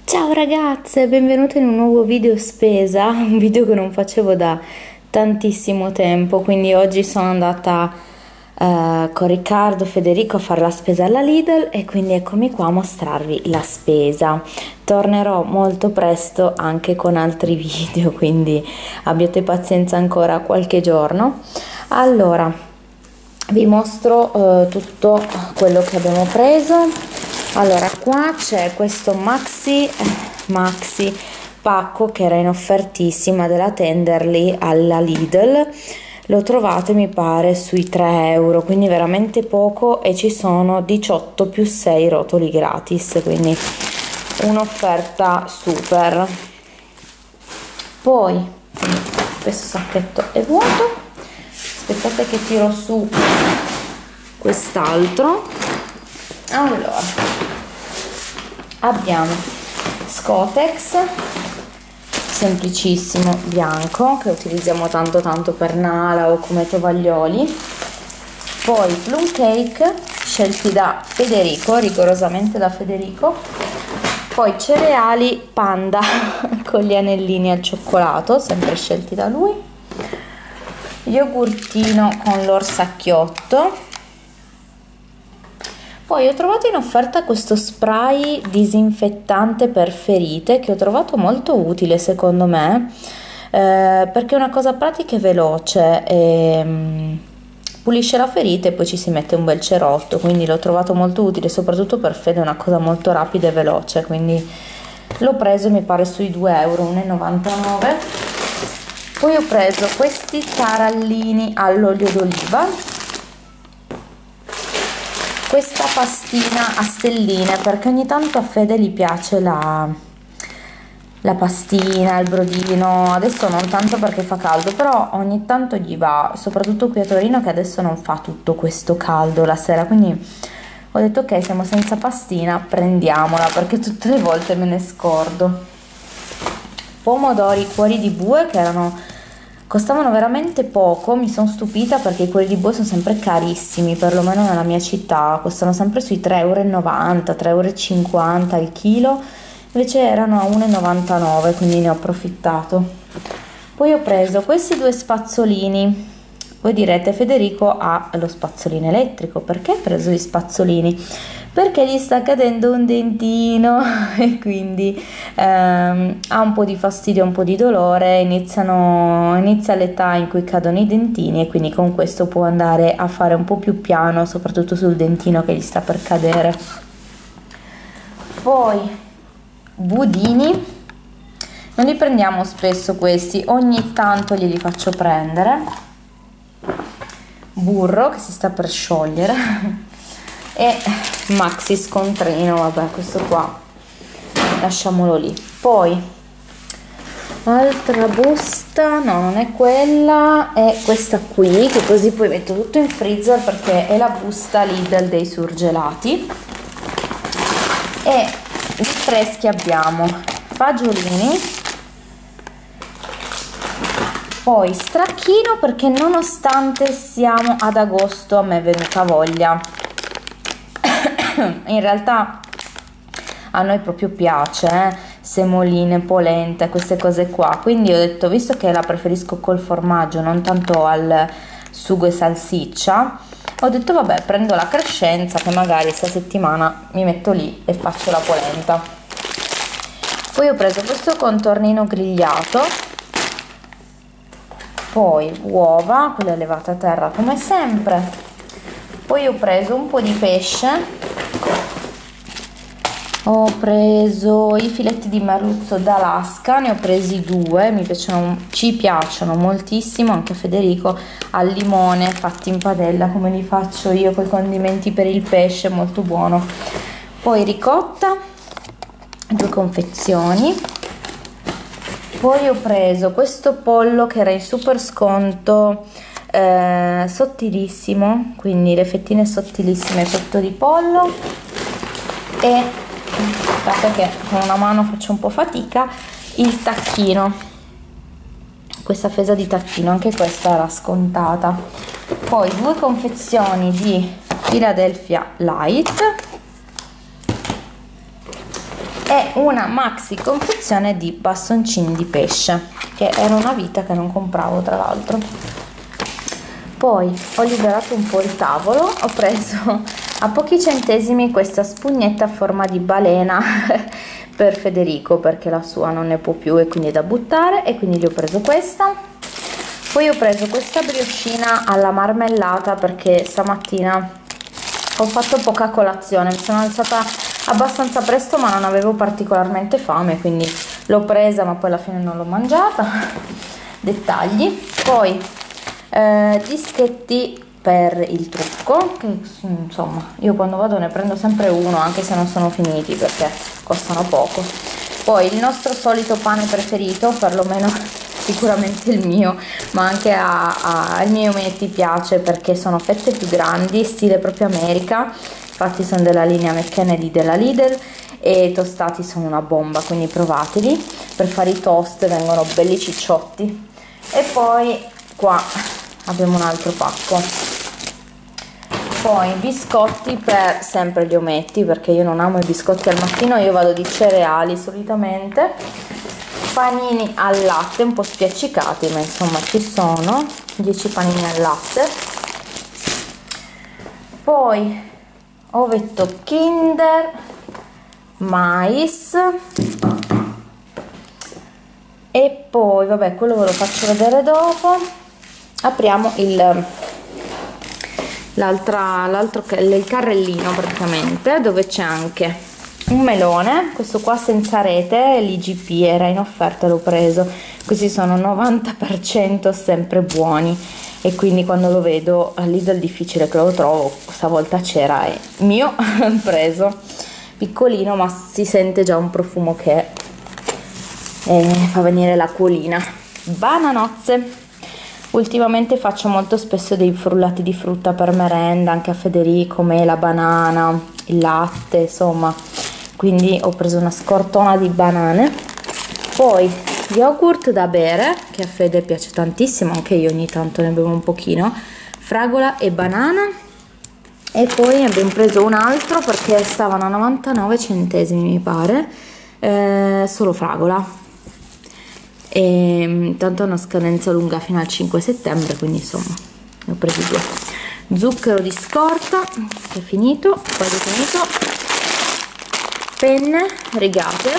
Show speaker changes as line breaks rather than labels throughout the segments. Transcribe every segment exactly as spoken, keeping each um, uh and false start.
Ciao ragazze, benvenute in un nuovo video spesa, un video che non facevo da tantissimo tempo, quindi oggi sono andata eh, con Riccardo, Federico a fare la spesa alla Lidl e quindi eccomi qua a mostrarvi la spesa. Tornerò molto presto anche con altri video, quindi abbiate pazienza ancora qualche giorno. Allora, vi mostro eh, tutto quello che abbiamo preso. Allora, qua c'è questo maxi maxi pacco che era in offertissima della Tenderly alla Lidl. Lo trovate mi pare sui tre euro, quindi veramente poco, e ci sono diciotto più sei rotoli gratis, quindi un'offerta super. Poi questo sacchetto è vuoto, aspettate che tiro su quest'altro. Allora, abbiamo Scotex semplicissimo bianco che utilizziamo tanto tanto per nala o come tovaglioli, poi plum cake scelti da Federico, rigorosamente da Federico, poi cereali Panda con gli anellini al cioccolato sempre scelti da lui, yogurtino con l'orsacchiotto. Poi ho trovato in offerta questo spray disinfettante per ferite che ho trovato molto utile secondo me, eh, perché è una cosa pratica e veloce, e, um, pulisce la ferita e poi ci si mette un bel cerotto, quindi l'ho trovato molto utile, soprattutto per Fede è una cosa molto rapida e veloce, quindi l'ho preso mi pare sui due euro, uno e novantanove. Poi ho preso questi tarallini all'olio d'oliva, questa pastina a stelline perché ogni tanto a Fede gli piace la, la pastina, il brodino, adesso non tanto perché fa caldo, però ogni tanto gli va, soprattutto qui a Torino che adesso non fa tutto questo caldo la sera, quindi ho detto ok, siamo senza pastina, prendiamola perché tutte le volte me ne scordo. Pomodori cuori di bue che erano costavano veramente poco, mi sono stupita perché i cuori di bue sono sempre carissimi, perlomeno nella mia città, costano sempre sui tre e novanta euro, tre e cinquanta euro al chilo, invece erano a uno e novantanove, quindi ne ho approfittato. Poi ho preso questi due spazzolini, voi direte Federico ha lo spazzolino elettrico, perché hai preso gli spazzolini? Perché gli sta cadendo un dentino e quindi ehm, ha un po' di fastidio, un po' di dolore, iniziano, inizia l'età in cui cadono i dentini e quindi con questo può andare a fare un po' più piano, soprattutto sul dentino che gli sta per cadere. Poi budini, non li prendiamo spesso questi, ogni tanto glieli faccio prendere. Burro che si sta per sciogliere e maxi scontrino, vabbè questo qua lasciamolo lì. Poi altra busta, no non è quella, è questa qui che così poi metto tutto in freezer perché è la busta Lidl dei surgelati. E di freschi abbiamo fagiolini, poi stracchino perché nonostante siamo ad agosto a me è venuta voglia, in realtà a noi proprio piace eh? Semoline, polenta, queste cose qua, quindi ho detto visto che la preferisco col formaggio non tanto al sugo e salsiccia, ho detto vabbè prendo la crescenza che magari sta settimana mi metto lì e faccio la polenta. Poi ho preso questo contornino grigliato, poi uova, quelle levate a terra come sempre, poi ho preso un po' di pesce, ho preso i filetti di merluzzo d'Alaska, ne ho presi due, mi piacciono, ci piacciono moltissimo, anche a Federico, al limone, fatti in padella come li faccio io con i condimenti per il pesce, molto buono. Poi ricotta, due confezioni. Poi ho preso questo pollo che era in super sconto, eh, sottilissimo, quindi le fettine sottilissime petto di pollo, e aspetta che con una mano faccio un po' fatica, il tacchino, questa fesa di tacchino, anche questa era scontata. Poi due confezioni di Philadelphia Light, e una maxi confezione di bastoncini di pesce, che era una vita che non compravo tra l'altro. Poi ho liberato un po' il tavolo, ho preso a pochi centesimi questa spugnetta a forma di balena per Federico, perché la sua non ne può più e quindi è da buttare, e quindi gli ho preso questa. Poi ho preso questa brioscina alla marmellata perché stamattina ho fatto poca colazione, mi sono alzata abbastanza presto ma non avevo particolarmente fame, quindi l'ho presa ma poi alla fine non l'ho mangiata. Dettagli. Poi eh, dischetti per il trucco, che insomma io quando vado ne prendo sempre uno anche se non sono finiti perché costano poco. Poi il nostro solito pane preferito, perlomeno sicuramente il mio, ma anche a, a, al mio metti piace perché sono fette più grandi, stile proprio America, infatti sono della linea McKennedy della Lidl e tostati sono una bomba, quindi provateli, per fare i toast vengono belli cicciotti. E poi qua abbiamo un altro pacco. Poi biscotti per sempre gli ometti perché io non amo i biscotti al mattino, io vado di cereali solitamente. Panini al latte un po' spiaccicati ma insomma ci sono, dieci panini al latte. Poi ovetto Kinder, mais, e poi vabbè quello ve lo faccio vedere dopo. Apriamo il l'altra l'altro il carrellino praticamente, dove c'è anche un melone, questo qua senza rete, l'I G P era in offerta, l'ho preso, questi sono novanta per cento sempre buoni e quindi quando lo vedo all'Idol è difficile che lo trovo, stavolta c'era e mio preso, piccolino ma si sente già un profumo che eh, fa venire l'acquolina. Bananozze. Ultimamente faccio molto spesso dei frullati di frutta per merenda, anche a Federico, mela, banana, il latte, insomma, quindi ho preso una scortona di banane. Poi yogurt da bere, che a Fede piace tantissimo, anche io ogni tanto ne bevo un pochino, fragola e banana. E poi abbiamo preso un altro perché stavano a novantanove centesimi mi pare, eh, solo fragola. E tanto ha una scadenza lunga fino al cinque settembre, quindi insomma ne ho presi due. Zucchero di scorta che è finito, poi è finito. Penne rigate,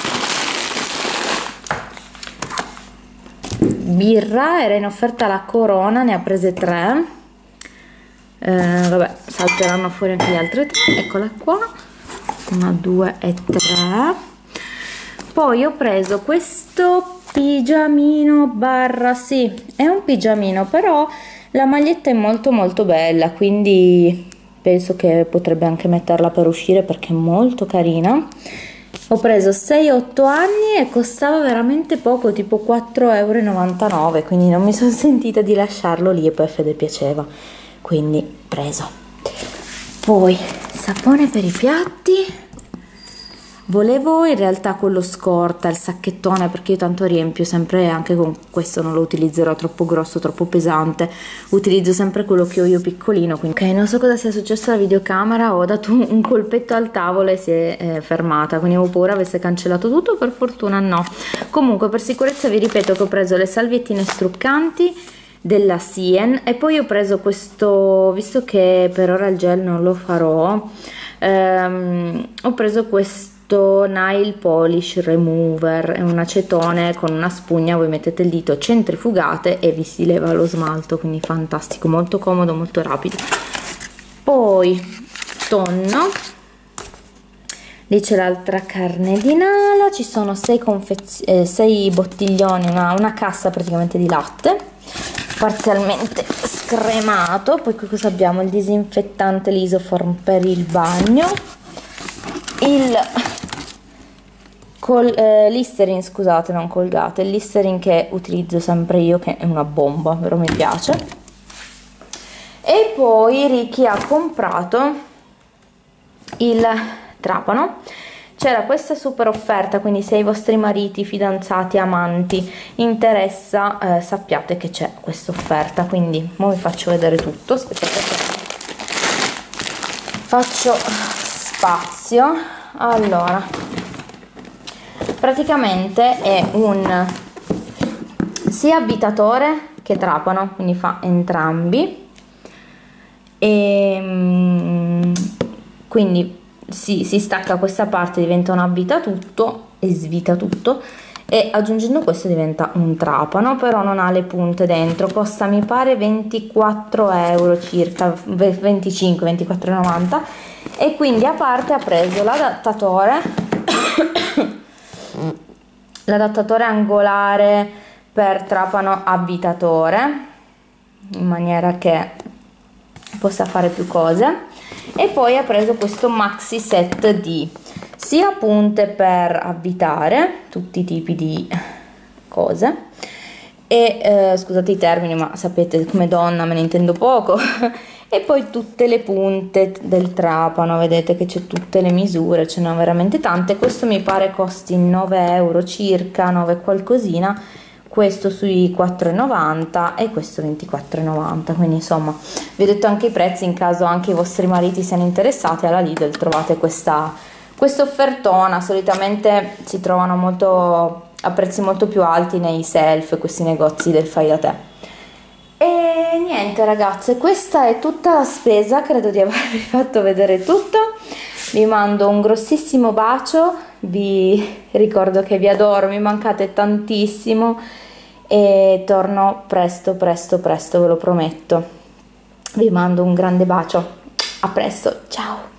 birra, era in offerta la Corona, ne ha prese tre, eh, vabbè salteranno fuori anche le altre tre, eccola qua, una, due e tre. Poi ho preso questo pigiamino barra, sì, è un pigiamino, però la maglietta è molto molto bella, quindi penso che potrebbe anche metterla per uscire perché è molto carina. Ho preso sei otto anni e costava veramente poco, tipo quattro e novantanove euro, quindi non mi sono sentita di lasciarlo lì e poi a Fede piaceva, quindi preso. Poi sapone per i piatti. Volevo in realtà quello scorta, il sacchettone, perché io tanto riempio sempre, anche con questo non lo utilizzerò troppo grosso, troppo pesante, utilizzo sempre quello che ho io piccolino, quindi ok, non so cosa sia successo alla videocamera, ho dato un colpetto al tavolo e si è eh, fermata, quindi avevo paura avesse cancellato tutto, per fortuna no. Comunque per sicurezza vi ripeto che ho preso le salviettine struccanti della Sien e poi ho preso questo, visto che per ora il gel non lo farò, ehm, ho preso questo Nail Polish Remover, è un acetone con una spugna, voi mettete il dito, centrifugate e vi si leva lo smalto, quindi fantastico, molto comodo, molto rapido. Poi tonno, lì c'è l'altra carne di nala, ci sono sei, eh, sei bottiglioni, una, una cassa praticamente di latte parzialmente scremato. Poi qui cosa abbiamo? Il disinfettante, l'Isoform per il bagno, il col eh, Listerine, scusate, non Colgate, il Listerine che utilizzo sempre io, che è una bomba, però mi piace. E poi Ricky ha comprato il trapano, c'era questa super offerta, quindi se i vostri mariti, fidanzati, amanti interessa, eh, sappiate che c'è questa offerta, quindi ora vi faccio vedere tutto. Aspettate che faccio spazio. Allora, praticamente è un sia avvitatore che trapano, quindi fa entrambi, e quindi si, si stacca questa parte, diventa un avvitatutto e svita tutto, e aggiungendo questo diventa un trapano, però non ha le punte dentro. Costa, mi pare, ventiquattro euro circa, venticinque ventiquattro e novanta, e quindi a parte ha preso l'adattatore l'adattatore angolare per trapano avvitatore, in maniera che possa fare più cose, e poi ha preso questo maxi set di sia punte per avvitare tutti i tipi di cose, e eh, scusate i termini, ma sapete, come donna me ne intendo poco e poi tutte le punte del trapano, vedete che c'è tutte le misure, ce ne sono veramente tante. Questo mi pare costi nove euro circa, nove qualcosina, questo sui quattro e novanta e questo ventiquattro e novanta, quindi insomma vi ho detto anche i prezzi, in caso anche i vostri mariti siano interessati. Alla Lidl trovate questa questa offertona, solitamente si trovano molto a prezzi molto più alti nei self, questi negozi del fai da te. E niente ragazze, questa è tutta la spesa, credo di avervi fatto vedere tutto. Vi mando un grossissimo bacio, vi ricordo che vi adoro, mi mancate tantissimo e torno presto presto presto, ve lo prometto. Vi mando un grande bacio, a presto, ciao!